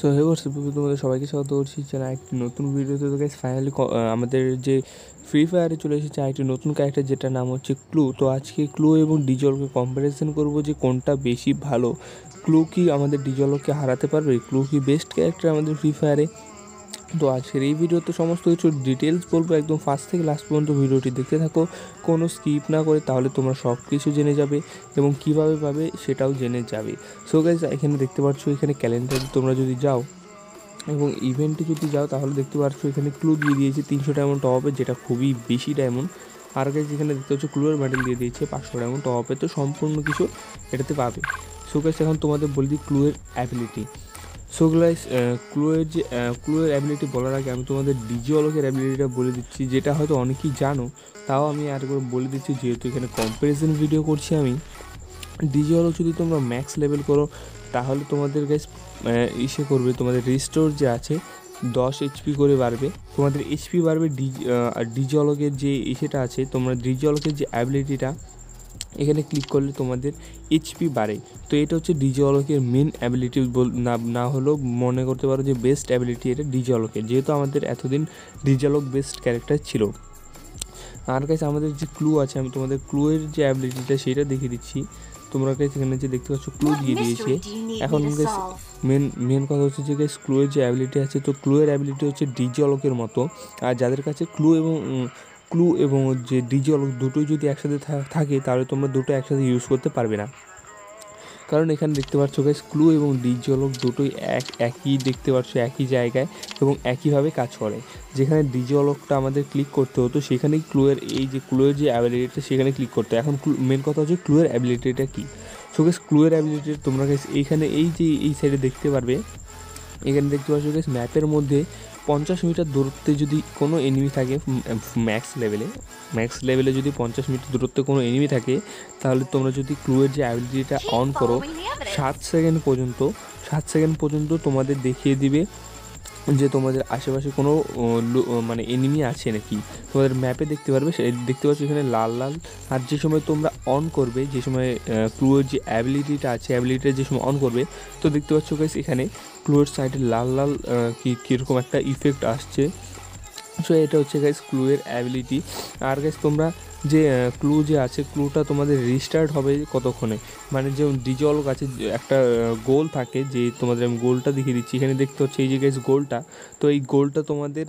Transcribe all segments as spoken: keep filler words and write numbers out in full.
So hey WhatsApp people, তোমাদের সবাইকে স্বাগত করছি চ্যানেল একটি নতুন ভিডিওতে। তো গাইস ফাইনালি আমাদের যে ফ্রি ফায়ারে চলে এসেছে একটি নতুন ক্যারেক্টার, যেটার নাম হচ্ছে ক্লু। তো আজকে ক্লু এবং ডিজলকে কম্প্যারিজন করব যে কোনটা বেশি ভালো। ক্লু কি আমাদের ডিজলকে হারাতে পারবে? ক্লু কি বেস্ট ক্যারেক্টার আমাদের ফ্রি ফায়ারে? তো আজকের এই ভিডিওতে সমস্ত কিছু ডিটেলস বলবো, একদম ফার্স্ট থেকে লাস্ট পর্যন্ত ভিডিওটি দেখতে থাকো, কোনো স্কিপ না করে, তাহলে তোমরা সব কিছু জেনে যাবে এবং কীভাবে পাবে সেটাও জেনে যাবে। সো গাইস, এখানে দেখতে পাচ্ছ, এখানে ক্যালেন্ডারে তোমরা যদি যাও এবং ইভেন্টে যদি যাও তাহলে দেখতে পাচ্ছ এখানে ক্লু দিয়ে দিয়েছে তিনশো ডায়মন্ড টপে, যেটা খুবই বেশি ডায়মন্ড। আর গাইস এখানে দেখতে পাচ্ছ ক্লুয়ের মেডেল দিয়ে দিয়েছে পাঁচশো ডায়মন্ড টপে, তো সম্পূর্ণ কিছু এটাতে পাবে। সো গাইস, এখন তোমাদের বলে দিই ক্লুয়ের অ্যাবিলিটি। সো গাইস, ক্লুয়ের যে ক্লুয়ের অ্যাবিলিটি বলার আগে আমি তোমাদের ডিজিওলকের অ্যাবিলিটিটা বলে দিচ্ছি, যেটা হয়তো অনেকেই জানো, তাও আমি আর করে বলে দিচ্ছি যেহেতু এখানে কম্প্যারিজন ভিডিও করছি আমি। ডিজিওলক যদি তোমরা ম্যাক্স লেভেল করো তাহলে তোমাদের গাইস ইসে করবে, তোমাদের রিস্টোর যে আছে দশ এইচপি করে বাড়বে, তোমাদের এইচপি বাড়বে। ডিজি ডিজিওলকের যে ইসেটা আছে, তোমরা ডিজিওলকের যে অ্যাবিলিটিটা এখানে ক্লিক করলে তোমাদের এইচপি বাড়ে। তো এটা হচ্ছে ডিজিওলকের মেন অ্যাবিলিটি, না না হলেও মনে করতে পারো যে বেস্ট অ্যাবিলিটি এটা ডিজিওলকের, যেহেতু আমাদের এতদিন ডিজিওলক বেস্ট ক্যারেক্টার ছিল। আর গাইস আমাদের যে ক্লু আছে, আমি তোমাদের ক্লুয়ের যে অ্যাবিলিটিটা সেটা দেখিয়ে দিচ্ছি। তোমরা গাইস এখানে যে দেখতে পাচ্ছ ক্লু দিয়ে দিয়েছে। এখন গাইস মেন মেন কথা হচ্ছে যে গাইস ক্লুয়ের যে অ্যাবিলিটি আছে, তো ক্লুয়ের অ্যাবিলিটি হচ্ছে ডিজিওলকের মতো। আর যাদের কাছে ক্লু এবং ক্লু এবং যে ডিজিওলক দুটোই যদি একসাথে থাকে তাহলে তোমরা দুটো একসাথে ইউজ করতে পারবে না, কারণ এখানে দেখতে পাচ্ছ গাইস ক্লু এবং ডিজিওলক দুটোই এক একই দেখতে পাচ্ছ, একই জায়গায় এবং একইভাবে কাজ করে। যেখানে ডিজিওলকটা আমাদের ক্লিক করতে হতো, সেখানেই ক্লুয়ের এই যে ক্লুয়ের যে অ্যাবিলিটিটা সেখানে ক্লিক করতে। এখন মেন কথা হচ্ছে ক্লুয়ের অ্যাবিলিটিটা কী। সো গাইস ক্লুয়ের অ্যাবিলিটি তোমরা গাইস এইখানে এই যে এই সাইডে দেখতে পারবে, এখানে দেখতে পাচ্ছ গাইস ম্যাপের মধ্যে পঞ্চাশ মিটার দূরত্বে যদি কোনো এনিমি থাকে, ম্যাক্স লেভেলে ম্যাক্স লেভেলে যদি পঞ্চাশ মিটার দূরত্বে কোনো এনিমি থাকে, তাহলে তোমরা যদি ক্লুয়ের যে অ্যাবিলিটিটা অন করো সাত সেকেন্ড পর্যন্ত সাত সেকেন্ড পর্যন্ত তোমাদের দেখিয়ে দিবে যে তোমাদের আশেপাশে কোনো মানে এনিমি আছে নাকি। তোমাদের ম্যাপে দেখতে পারবে, দেখতে পাচ্ছ এখানে লাল লাল। আর যে সময় তোমরা অন করবে, যে সময় ক্লুয়ের যে অ্যাবিলিটিটা আছে অ্যাবিলিটিটা যে সময় অন করবে, তো দেখতে পাচ্ছ গাইস এখানে ক্লুয়ের সাইডে লাল লাল কি কীরকম একটা ইফেক্ট আসছে। সো এটা হচ্ছে গাইস ক্লুয়ের অ্যাবিলিটি। আর গাইস তোমরা যে ক্লু যে আছে, ক্লুটা তোমাদের রিস্টার্ট হবে কতক্ষণে, মানে যে ডিজিওলক আছে একটা গোল থাকে, যে তোমাদের আমি গোলটা দেখিয়ে দিচ্ছি। এখানে দেখতে হচ্ছে এই যে গাইস গোলটা, তো এই গোলটা তোমাদের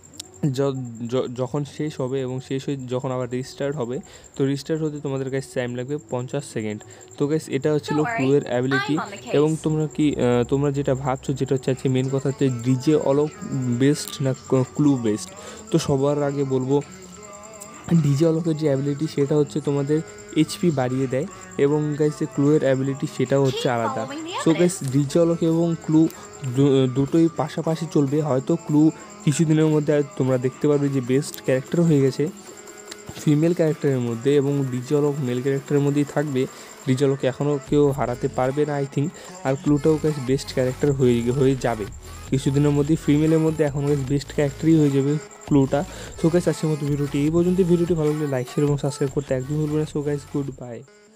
যখন শেষ হবে এবং শেষ হয়ে যখন আবার রিস্টার্ট হবে, তো রিস্টার্ট হতে তোমাদের কাছে টাইম লাগবে পঞ্চাশ সেকেন্ড। তো গাইস এটা হচ্ছিল ক্লুয়ের অ্যাবিলিটি। এবং তোমরা কি তোমরা যেটা ভাবছো, যেটা হচ্ছে আজকে মেন কথা হচ্ছে ডিজিওলক বেস্ট না ক্লু বেস্ট। তো সবার আগে বলবো ডিজিওলকের যে অ্যাবিলিটি সেটা হচ্ছে তোমাদের এইচপি বাড়িয়ে দেয়, এবং গাইস যে ক্লুয়ের অ্যাবিলিটি সেটাও হচ্ছে আলাদা। সো গাইস ডিজিওলক এবং ক্লু দুটোই পাশাপাশি চলবে। হয়তো ক্লু কিছুদিনের মধ্যে তোমরা দেখতে পারবে যে বেস্ট ক্যারেক্টার হয়ে গেছে ফিমেল ক্যারেক্টারের মধ্যে, এবং ডিজিওলক মেল ক্যারেক্টারের মধ্যেই থাকবে। ডিজিওলক এখনও কেউ হারাতে পারবে না আই থিঙ্ক। আর ক্লুটাও গাইস বেস্ট ক্যারেক্টার হয়ে হয়ে যাবে কিছুদিনের মধ্যে। ফিমেলের মধ্যে এখন গাইস বেস্ট ক্যারেক্টারই হয়ে যাবে ক্লুটা। সো গাইস আজকের মতো ভিডিওটি এই পর্যন্ত। ভিডিওটি ভালো লাগলে লাইক শেয়ার এবং সাবস্ক্রাইব করতে একদম ভুলবেন না। So guys good bye.